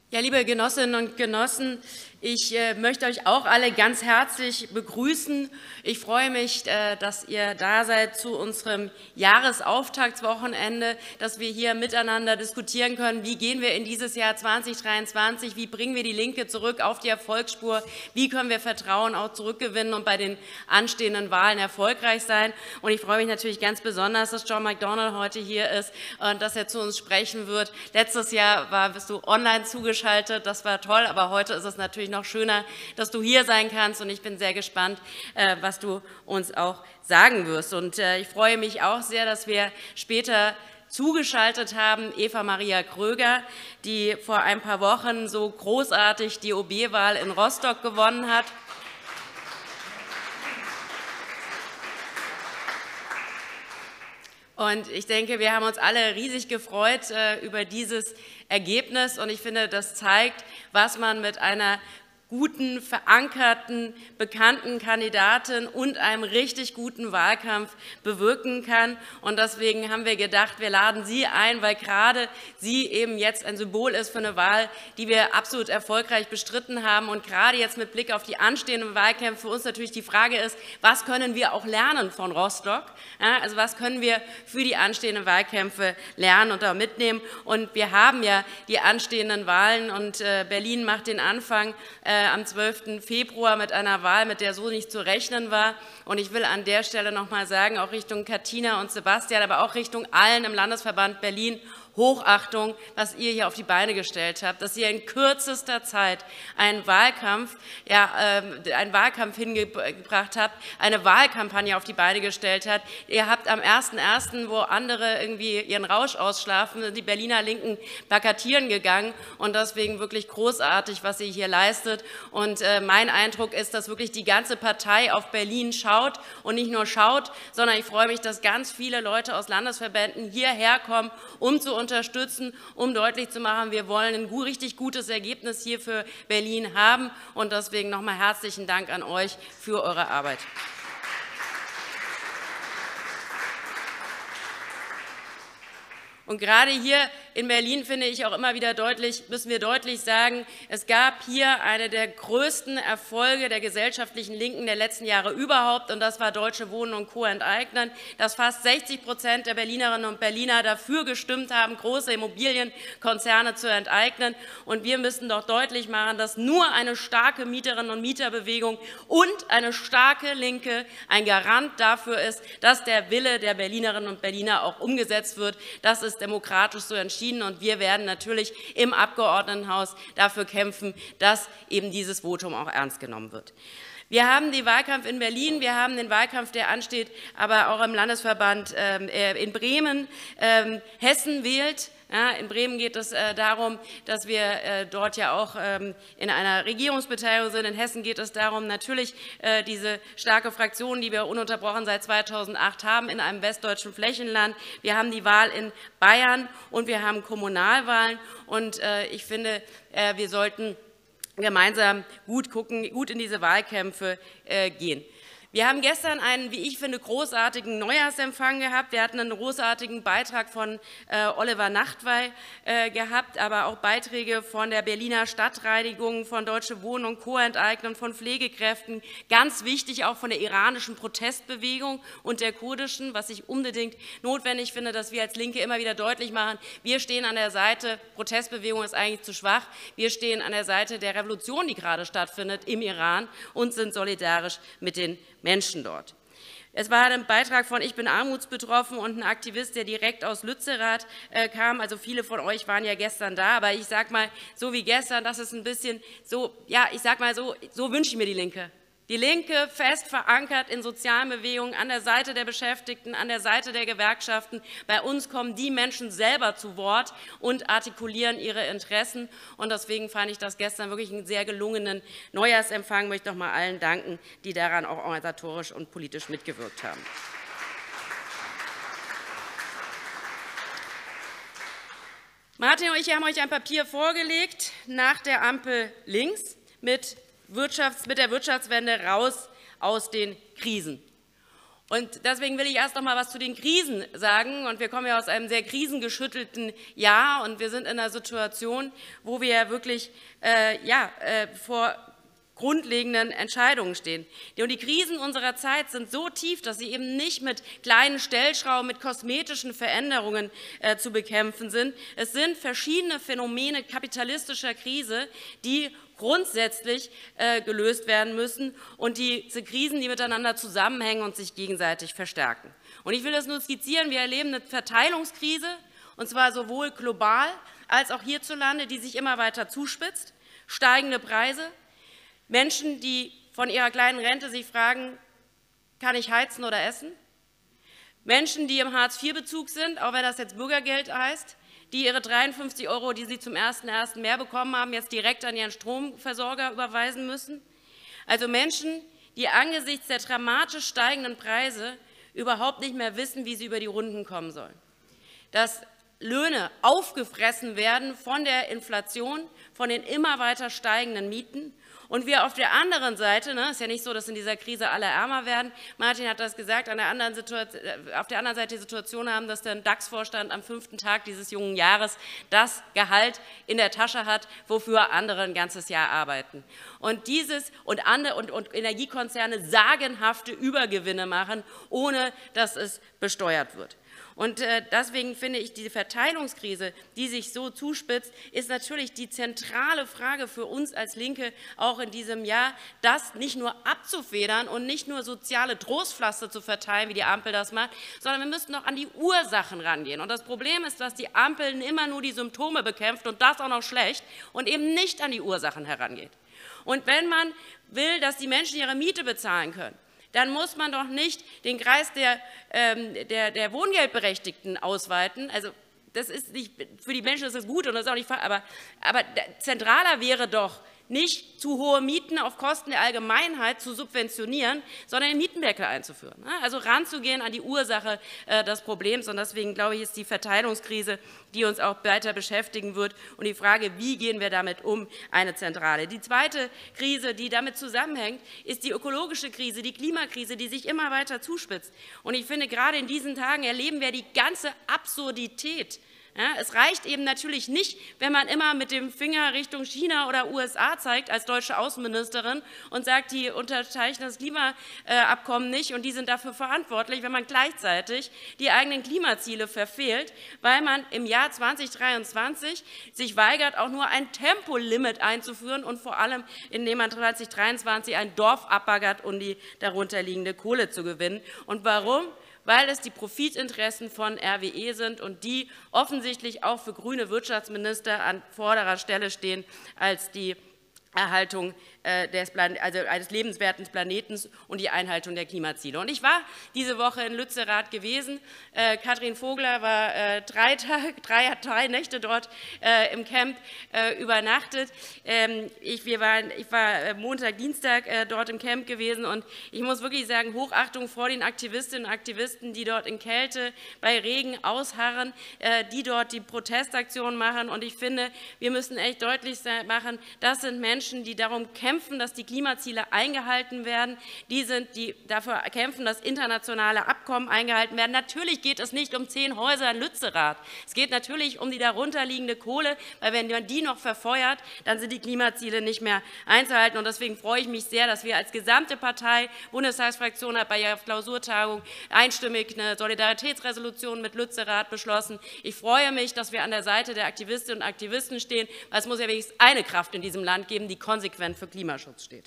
Ja, liebe Genossinnen und Genossen, ich möchte euch auch alle ganz herzlich begrüßen. Ich freue mich, dass ihr da seid zu unserem Jahresauftaktswochenende, dass wir hier miteinander diskutieren können, wie gehen wir in dieses Jahr 2023, wie bringen wir die Linke zurück auf die Erfolgsspur, wie können wir Vertrauen auch zurückgewinnen und bei den anstehenden Wahlen erfolgreich sein. Und ich freue mich natürlich ganz besonders, dass John McDonnell heute hier ist und dass er zu uns sprechen wird. Letztes Jahr bist du online zugeschaltet, das war toll, aber heute ist es natürlich noch schöner, dass du hier sein kannst, und ich bin sehr gespannt, was du uns auch sagen wirst. Und ich freue mich auch sehr, dass wir später zugeschaltet haben Eva Maria Kröger, die vor ein paar Wochen so großartig die OB-Wahl in Rostock gewonnen hat. Und ich denke, wir haben uns alle riesig gefreut über dieses Ergebnis. Und ich finde, das zeigt, was man mit einer guten, verankerten, bekannten Kandidatin und einem richtig guten Wahlkampf bewirken kann. Und deswegen haben wir gedacht, wir laden Sie ein, weil gerade sie eben jetzt ein Symbol ist für eine Wahl, die wir absolut erfolgreich bestritten haben. Und gerade jetzt mit Blick auf die anstehenden Wahlkämpfe für uns natürlich die Frage ist, was können wir auch lernen von Rostock? Ja, also was können wir für die anstehenden Wahlkämpfe lernen und da mitnehmen? Und wir haben ja die anstehenden Wahlen, und Berlin macht den Anfang am 12. Februar mit einer Wahl, mit der so nicht zu rechnen war. Und ich will an der Stelle noch mal sagen, auch Richtung Katina und Sebastian, aber auch Richtung allen im Landesverband Berlin, Hochachtung, was ihr hier auf die Beine gestellt habt, dass ihr in kürzester Zeit einen Wahlkampf hingebracht habt, eine Wahlkampagne auf die Beine gestellt habt. Ihr habt am 1.1., wo andere irgendwie ihren Rausch ausschlafen, sind die Berliner Linken plakatieren gegangen, und deswegen wirklich großartig, was ihr hier leistet. Und mein Eindruck ist, dass wirklich die ganze Partei auf Berlin schaut, und nicht nur schaut, sondern ich freue mich, dass ganz viele Leute aus Landesverbänden hierher kommen, um zu unterstützen, um deutlich zu machen, wir wollen ein richtig gutes Ergebnis hier für Berlin haben. Und deswegen noch einmal herzlichen Dank an euch für eure Arbeit. Und gerade hier in Berlin, finde ich, auch immer wieder müssen wir deutlich sagen, es gab hier eine der größten Erfolge der gesellschaftlichen Linken der letzten Jahre überhaupt, und das war Deutsche Wohnen und Co. enteignen, dass fast 60% der Berlinerinnen und Berliner dafür gestimmt haben, große Immobilienkonzerne zu enteignen. Und wir müssen doch deutlich machen, dass nur eine starke Mieterinnen- und Mieterbewegung und eine starke Linke ein Garant dafür ist, dass der Wille der Berlinerinnen und Berliner auch umgesetzt wird. Das ist demokratisch so entschieden, und wir werden natürlich im Abgeordnetenhaus dafür kämpfen, dass eben dieses Votum auch ernst genommen wird. Wir haben den Wahlkampf in Berlin, wir haben den Wahlkampf, der ansteht, aber auch im Landesverband in Bremen. Hessen wählt. Ja, in Bremen geht es darum, dass wir dort ja auch in einer Regierungsbeteiligung sind. In Hessen geht es darum, natürlich diese starke Fraktion, die wir ununterbrochen seit 2008 haben, in einem westdeutschen Flächenland. Wir haben die Wahl in Bayern und wir haben Kommunalwahlen. Und ich finde, wir sollten gemeinsam gut in diese Wahlkämpfe gehen. Wir haben gestern einen, wie ich finde, großartigen Neujahrsempfang gehabt. Wir hatten einen großartigen Beitrag von Oliver Nachtwey gehabt, aber auch Beiträge von der Berliner Stadtreinigung, von Deutsche Wohnen und Co. enteignen, von Pflegekräften, ganz wichtig auch von der iranischen Protestbewegung und der kurdischen, was ich unbedingt notwendig finde, dass wir als Linke immer wieder deutlich machen, wir stehen an der Seite, Protestbewegung ist eigentlich zu schwach, wir stehen an der Seite der Revolution, die gerade stattfindet im Iran, und sind solidarisch mit den Menschen dort. Es war ein Beitrag von Ich bin armutsbetroffen und ein Aktivist, der direkt aus Lützerath kam. Also viele von euch waren ja gestern da, aber ich sage mal, so wie gestern, das ist ein bisschen so, ja, ich sage mal so wünsche ich mir die Linke. Die Linke fest verankert in sozialen Bewegungen, an der Seite der Beschäftigten, an der Seite der Gewerkschaften. Bei uns kommen die Menschen selber zu Wort und artikulieren ihre Interessen. Und deswegen fand ich das gestern wirklich einen sehr gelungenen Neujahrsempfang. Ich möchte noch mal allen danken, die daran auch organisatorisch und politisch mitgewirkt haben. Martin und ich haben euch ein Papier vorgelegt, nach der Ampel links, mit der Wirtschaftswende raus aus den Krisen. Und deswegen will ich erst noch mal was zu den Krisen sagen. Und wir kommen ja aus einem sehr krisengeschüttelten Jahr und wir sind in einer Situation, wo wir ja wirklich vor grundlegenden Entscheidungen stehen. Und die Krisen unserer Zeit sind so tief, dass sie eben nicht mit kleinen Stellschrauben, mit kosmetischen Veränderungen zu bekämpfen sind. Es sind verschiedene Phänomene kapitalistischer Krise, die grundsätzlich gelöst werden müssen und diese Krisen, die miteinander zusammenhängen und sich gegenseitig verstärken. Und ich will das nur skizzieren. Wir erleben eine Verteilungskrise, und zwar sowohl global als auch hierzulande, die sich immer weiter zuspitzt, steigende Preise, Menschen, die von ihrer kleinen Rente sich fragen, kann ich heizen oder essen? Menschen, die im Hartz-IV-Bezug sind, auch wenn das jetzt Bürgergeld heißt, die ihre 53 €, die sie zum 1.1. mehr bekommen haben, jetzt direkt an ihren Stromversorger überweisen müssen. Also Menschen, die angesichts der dramatisch steigenden Preise überhaupt nicht mehr wissen, wie sie über die Runden kommen sollen. Dass Löhne aufgefressen werden von der Inflation, von den immer weiter steigenden Mieten. Und wir auf der anderen Seite, ist ja nicht so, dass in dieser Krise alle ärmer werden, Martin hat das gesagt, auf der anderen Seite die Situation haben, dass der DAX-Vorstand am 5. Tag dieses jungen Jahres das Gehalt in der Tasche hat, wofür andere ein ganzes Jahr arbeiten. Und Energiekonzerne sagenhafte Übergewinne machen, ohne dass es besteuert wird. Und deswegen finde ich, diese Verteilungskrise, die sich so zuspitzt, ist natürlich die zentrale Frage für uns als Linke auch in diesem Jahr, das nicht nur abzufedern und nicht nur soziale Trostpflaster zu verteilen, wie die Ampel das macht, sondern wir müssen noch an die Ursachen rangehen. Und das Problem ist, dass die Ampel immer nur die Symptome bekämpft und das auch noch schlecht und eben nicht an die Ursachen herangeht. Und wenn man will, dass die Menschen ihre Miete bezahlen können, dann muss man doch nicht den Kreis der Wohngeldberechtigten ausweiten. Also das ist nicht, für die Menschen ist das gut und das ist auch nicht, aber zentraler wäre doch, nicht zu hohe Mieten auf Kosten der Allgemeinheit zu subventionieren, sondern den Mietendeckel einzuführen. Also ranzugehen an die Ursache des Problems. Und deswegen, glaube ich, ist die Verteilungskrise, die uns auch weiter beschäftigen wird, und die Frage, wie gehen wir damit um, eine zentrale. Die zweite Krise, die damit zusammenhängt, ist die ökologische Krise, die Klimakrise, die sich immer weiter zuspitzt. Und ich finde, gerade in diesen Tagen erleben wir die ganze Absurdität. Ja, es reicht eben natürlich nicht, wenn man immer mit dem Finger Richtung China oder USA zeigt als deutsche Außenministerin und sagt, die unterzeichnen das Klimaabkommen nicht und die sind dafür verantwortlich, wenn man gleichzeitig die eigenen Klimaziele verfehlt, weil man im Jahr 2023 sich weigert, auch nur ein Tempolimit einzuführen und vor allem, indem man 2023 ein Dorf abbaggert, um die darunterliegende Kohle zu gewinnen. Und warum? Weil es die Profitinteressen von RWE sind und die offensichtlich auch für grüne Wirtschaftsminister an vorderer Stelle stehen als die Erhaltung eines lebenswerten Planeten und die Einhaltung der Klimaziele. Und ich war diese Woche in Lützerath gewesen. Katrin Vogler war 3 Nächte dort im Camp übernachtet. Ich war Montag, Dienstag dort im Camp gewesen und ich muss wirklich sagen, Hochachtung vor den Aktivistinnen und Aktivisten, die dort in Kälte bei Regen ausharren, die dort die Protestaktionen machen. Und ich finde, wir müssen echt deutlich machen, das sind Menschen, die darum kämpfen, dass die Klimaziele eingehalten werden, die dafür kämpfen, dass internationale Abkommen eingehalten werden. Natürlich geht es nicht um 10 Häuser in Lützerath. Es geht natürlich um die darunterliegende Kohle, weil wenn man die noch verfeuert, dann sind die Klimaziele nicht mehr einzuhalten. Und deswegen freue ich mich sehr, dass wir als gesamte Partei, Bundestagsfraktion hat bei ihrer Klausurtagung einstimmig eine Solidaritätsresolution mit Lützerath beschlossen. Ich freue mich, dass wir an der Seite der Aktivistinnen und Aktivisten stehen, weil es muss ja wenigstens eine Kraft in diesem Land geben, die konsequent für Klimaschutz steht.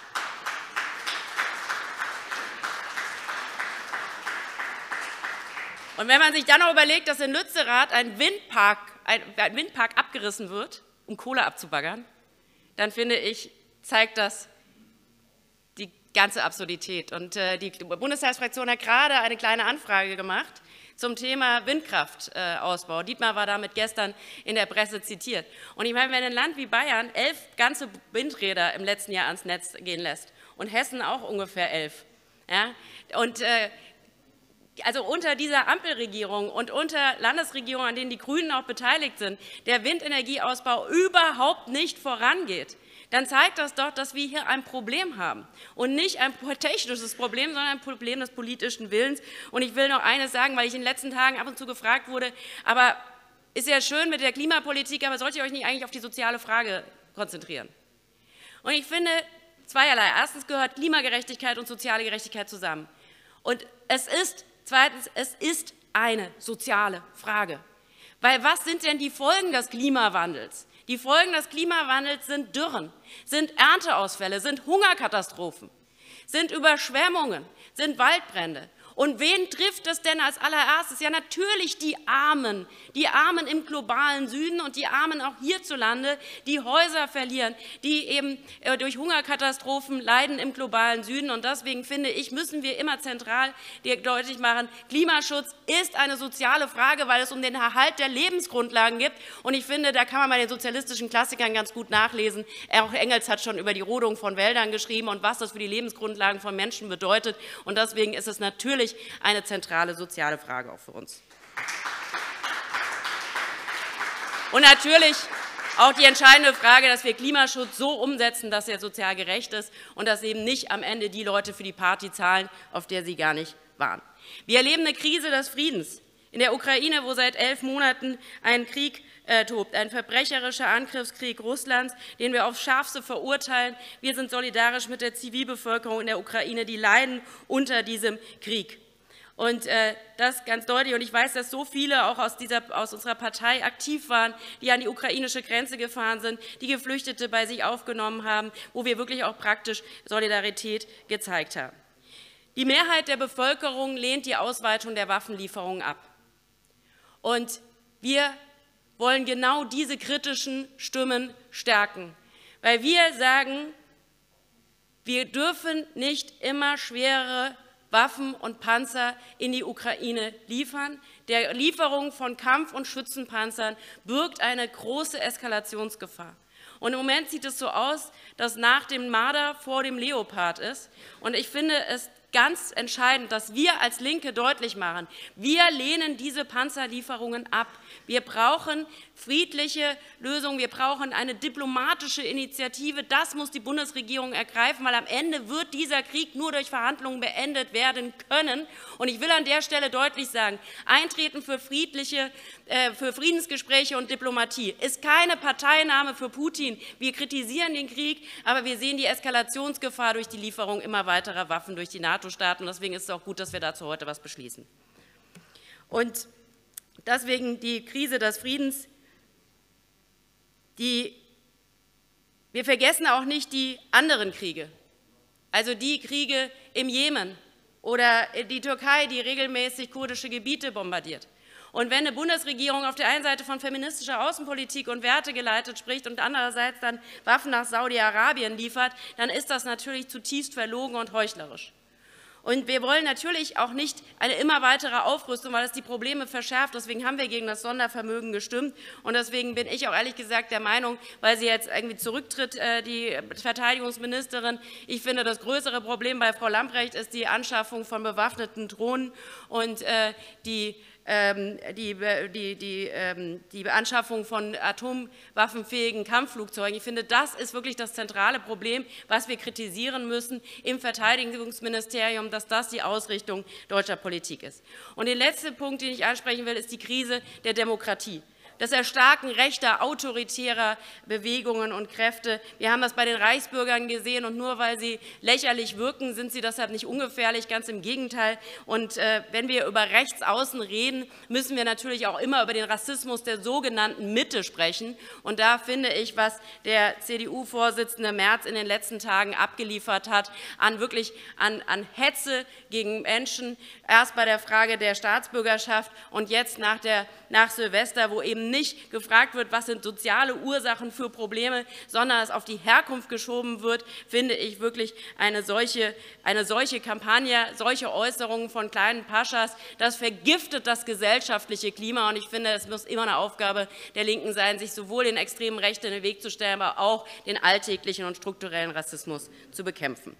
Und wenn man sich dann noch überlegt, dass in Lützerath ein Windpark abgerissen wird, um Kohle abzubaggern, dann finde ich, zeigt das die ganze Absurdität. Und die Bundestagsfraktion hat gerade eine kleine Anfrage gemacht zum Thema Windkraftausbau. Dietmar war damit gestern in der Presse zitiert. Und ich meine, wenn ein Land wie Bayern 11 ganze Windräder im letzten Jahr ans Netz gehen lässt und Hessen auch ungefähr 11, ja, und also unter dieser Ampelregierung und unter Landesregierungen, an denen die Grünen auch beteiligt sind, der Windenergieausbau überhaupt nicht vorangeht, dann zeigt das doch, dass wir hier ein Problem haben. Und nicht ein technisches Problem, sondern ein Problem des politischen Willens. Und ich will noch eines sagen, weil ich in den letzten Tagen ab und zu gefragt wurde, aber ist ja schön mit der Klimapolitik, aber sollt ihr euch nicht eigentlich auf die soziale Frage konzentrieren? Und ich finde zweierlei. Erstens gehört Klimagerechtigkeit und soziale Gerechtigkeit zusammen. Und zweitens, es ist eine soziale Frage. Weil was sind denn die Folgen des Klimawandels? Die Folgen des Klimawandels sind Dürren, sind Ernteausfälle, sind Hungerkatastrophen, sind Überschwemmungen, sind Waldbrände. Und wen trifft es denn als allererstes? Ja, natürlich die Armen im globalen Süden und die Armen auch hierzulande, die Häuser verlieren, die eben durch Hungerkatastrophen leiden im globalen Süden. Und deswegen finde ich, müssen wir immer zentral deutlich machen, Klimaschutz ist eine soziale Frage, weil es um den Erhalt der Lebensgrundlagen geht. Und ich finde, da kann man bei den sozialistischen Klassikern ganz gut nachlesen. Auch Engels hat schon über die Rodung von Wäldern geschrieben und was das für die Lebensgrundlagen von Menschen bedeutet. Und deswegen ist es natürlich eine zentrale soziale Frage auch für uns. Und natürlich auch die entscheidende Frage, dass wir Klimaschutz so umsetzen, dass er sozial gerecht ist und dass eben nicht am Ende die Leute für die Party zahlen, auf der sie gar nicht waren. Wir erleben eine Krise des Friedens in der Ukraine, wo seit 11 Monaten ein Krieg tobt, ein verbrecherischer Angriffskrieg Russlands, den wir aufs Schärfste verurteilen. Wir sind solidarisch mit der Zivilbevölkerung in der Ukraine, die leiden unter diesem Krieg. Und das ganz deutlich. Und ich weiß, dass so viele auch aus unserer Partei aktiv waren, die an die ukrainische Grenze gefahren sind, die Geflüchtete bei sich aufgenommen haben, wo wir wirklich auch praktisch Solidarität gezeigt haben. Die Mehrheit der Bevölkerung lehnt die Ausweitung der Waffenlieferungen ab. Und wir wollen genau diese kritischen Stimmen stärken, weil wir sagen, wir dürfen nicht immer schwere Waffen und Panzer in die Ukraine liefern. Der Lieferung von Kampf- und Schützenpanzern birgt eine große Eskalationsgefahr. Und im Moment sieht es so aus, dass nach dem Marder vor dem Leopard ist. Und ich finde es ganz entscheidend, dass wir als Linke deutlich machen, wir lehnen diese Panzerlieferungen ab. Wir brauchen friedliche Lösungen, wir brauchen eine diplomatische Initiative. Das muss die Bundesregierung ergreifen, weil am Ende wird dieser Krieg nur durch Verhandlungen beendet werden können. Und ich will an der Stelle deutlich sagen, Eintreten für Friedensgespräche und Diplomatie ist keine Parteinahme für Putin. Wir kritisieren den Krieg, aber wir sehen die Eskalationsgefahr durch die Lieferung immer weiterer Waffen durch die NATO-Staaten. Deswegen ist es auch gut, dass wir dazu heute etwas beschließen. Und deswegen die Krise des Friedens. Wir vergessen auch nicht die anderen Kriege, also die Kriege im Jemen oder die Türkei, die regelmäßig kurdische Gebiete bombardiert. Und wenn eine Bundesregierung auf der einen Seite von feministischer Außenpolitik und Werte geleitet spricht und andererseits dann Waffen nach Saudi-Arabien liefert, dann ist das natürlich zutiefst verlogen und heuchlerisch. Und wir wollen natürlich auch nicht eine immer weitere Aufrüstung, weil es die Probleme verschärft. Deswegen haben wir gegen das Sondervermögen gestimmt. Und deswegen bin ich auch ehrlich gesagt der Meinung, weil sie jetzt irgendwie zurücktritt, die Verteidigungsministerin, ich finde, das größere Problem bei Frau Lambrecht ist die Anschaffung von bewaffneten Drohnen und die Anschaffung von atomwaffenfähigen Kampfflugzeugen. Ich finde, das ist wirklich das zentrale Problem, was wir kritisieren müssen im Verteidigungsministerium, dass das die Ausrichtung deutscher Politik ist. Und der letzte Punkt, den ich ansprechen will, ist die Krise der Demokratie. Das Erstarken rechter, autoritärer Bewegungen und Kräfte. Wir haben das bei den Reichsbürgern gesehen, und nur weil sie lächerlich wirken, sind sie deshalb nicht ungefährlich, ganz im Gegenteil. Und wenn wir über Rechtsaußen reden, müssen wir natürlich auch immer über den Rassismus der sogenannten Mitte sprechen. Und da finde ich, was der CDU-Vorsitzende Merz in den letzten Tagen abgeliefert hat, an Hetze gegen Menschen, erst bei der Frage der Staatsbürgerschaft und jetzt nach Silvester, wo eben nicht gefragt wird, was sind soziale Ursachen für Probleme, sondern es auf die Herkunft geschoben wird, finde ich wirklich eine solche Kampagne, solche Äußerungen von kleinen Paschas, das vergiftet das gesellschaftliche Klima. Und ich finde, es muss immer eine Aufgabe der Linken sein, sich sowohl den extremen Rechten in den Weg zu stellen, aber auch den alltäglichen und strukturellen Rassismus zu bekämpfen.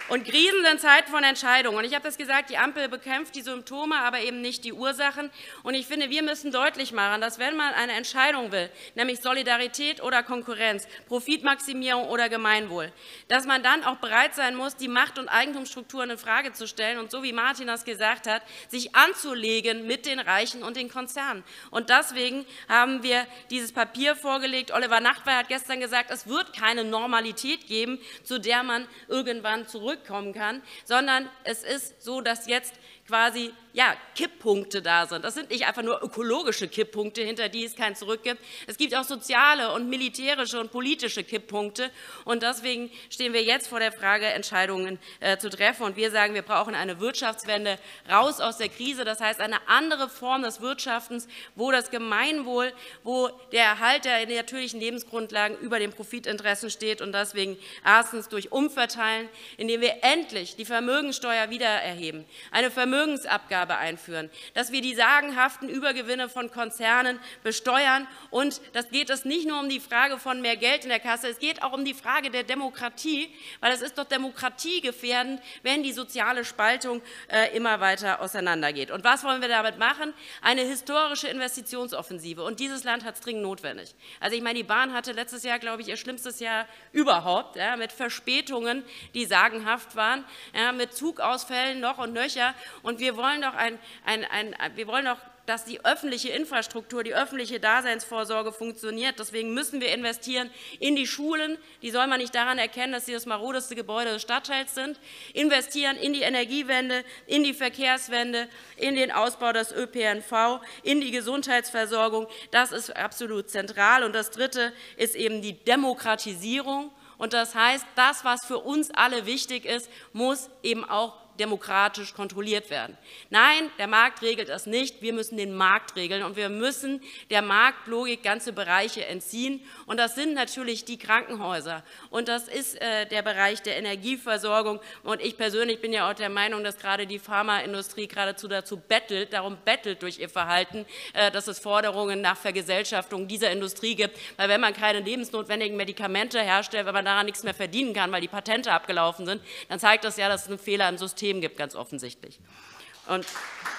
Und Krisen sind Zeiten von Entscheidungen. Und ich habe das gesagt, die Ampel bekämpft die Symptome, aber eben nicht die Ursachen. Und ich finde, wir müssen deutlich machen, dass wenn man eine Entscheidung will, nämlich Solidarität oder Konkurrenz, Profitmaximierung oder Gemeinwohl, dass man dann auch bereit sein muss, die Macht- und Eigentumsstrukturen in Frage zu stellen und so wie Martin das gesagt hat, sich anzulegen mit den Reichen und den Konzernen. Und deswegen haben wir dieses Papier vorgelegt. Oliver Nachtwey hat gestern gesagt, es wird keine Normalität geben, zu der man irgendwann zurückkommen kann, sondern es ist so, dass jetzt quasi Kipppunkte da sind. Das sind nicht einfach nur ökologische Kipppunkte, hinter die es kein Zurück gibt. Es gibt auch soziale und militärische und politische Kipppunkte. Und deswegen stehen wir jetzt vor der Frage, Entscheidungen zu treffen. Und wir sagen, wir brauchen eine Wirtschaftswende raus aus der Krise. Das heißt, eine andere Form des Wirtschaftens, wo das Gemeinwohl, wo der Erhalt der natürlichen Lebensgrundlagen über den Profitinteressen steht. Und deswegen erstens durch Umverteilen, indem wir endlich die Vermögensteuer wieder erheben, eine Vermögensabgabe einführen, dass wir die sagenhaften Übergewinne von Konzernen besteuern. Und das geht es nicht nur um die Frage von mehr Geld in der Kasse, es geht auch um die Frage der Demokratie, weil es ist doch demokratiegefährdend, wenn die soziale Spaltung immer weiter auseinandergeht. Und was wollen wir damit machen? Eine historische Investitionsoffensive. Und dieses Land hat es dringend notwendig. Also ich meine, die Bahn hatte letztes Jahr, glaube ich, ihr schlimmstes Jahr überhaupt, mit Verspätungen, die sagenhaft waren, mit Zugausfällen noch und nöcher. Und wir wollen doch dass die öffentliche Infrastruktur, die öffentliche Daseinsvorsorge funktioniert. Deswegen müssen wir investieren in die Schulen. Die soll man nicht daran erkennen, dass sie das marodeste Gebäude des Stadtteils sind. Investieren in die Energiewende, in die Verkehrswende, in den Ausbau des ÖPNV, in die Gesundheitsversorgung. Das ist absolut zentral. Und das Dritte ist eben die Demokratisierung. Und das heißt, das, was für uns alle wichtig ist, muss eben auch demokratisch kontrolliert werden. Nein, der Markt regelt das nicht. Wir müssen den Markt regeln, und wir müssen der Marktlogik ganze Bereiche entziehen. Und das sind natürlich die Krankenhäuser, und das ist der Bereich der Energieversorgung. Und ich persönlich bin ja auch der Meinung, dass gerade die Pharmaindustrie geradezu darum bettelt durch ihr Verhalten, dass es Forderungen nach Vergesellschaftung dieser Industrie gibt. Weil wenn man keine lebensnotwendigen Medikamente herstellt, wenn man daran nichts mehr verdienen kann, weil die Patente abgelaufen sind, dann zeigt das ja, dass es einen Fehler im System gibt, ganz offensichtlich. Und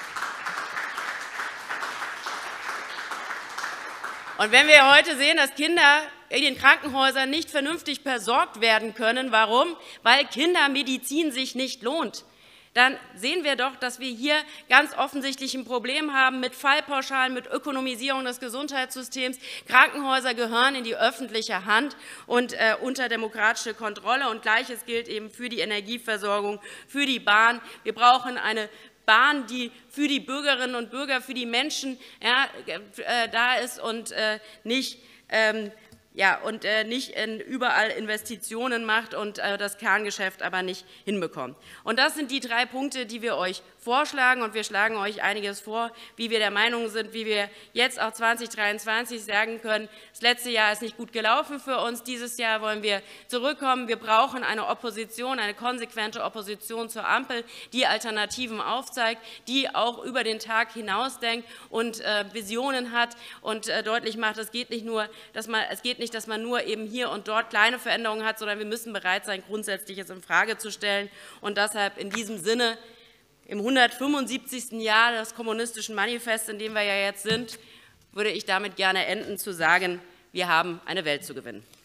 wenn wir heute sehen, dass Kinder in den Krankenhäusern nicht vernünftig versorgt werden können, warum? Weil Kindermedizin sich nicht lohnt. Dann sehen wir doch, dass wir hier ganz offensichtlich ein Problem haben mit Fallpauschalen, mit Ökonomisierung des Gesundheitssystems. Krankenhäuser gehören in die öffentliche Hand und unter demokratische Kontrolle. Und Gleiches gilt eben für die Energieversorgung, für die Bahn. Wir brauchen eine Bahn, die für die Bürgerinnen und Bürger, für die Menschen da ist und nicht überall Investitionen macht und das Kerngeschäft aber nicht hinbekommt. Und das sind die 3 Punkte, die wir euch vorschlagen. Und wir schlagen euch einiges vor, wie wir der Meinung sind, wie wir jetzt auch 2023 sagen können, das letzte Jahr ist nicht gut gelaufen für uns, dieses Jahr wollen wir zurückkommen. Wir brauchen eine Opposition, eine konsequente Opposition zur Ampel, die Alternativen aufzeigt, die auch über den Tag hinausdenkt und Visionen hat und deutlich macht, es geht nicht, dass man nur eben hier und dort kleine Veränderungen hat, sondern wir müssen bereit sein, Grundsätzliches infrage zu stellen. Und deshalb in diesem Sinne, im 175. Jahr des Kommunistischen Manifests, in dem wir ja jetzt sind, würde ich damit gerne enden, zu sagen, wir haben eine Welt zu gewinnen.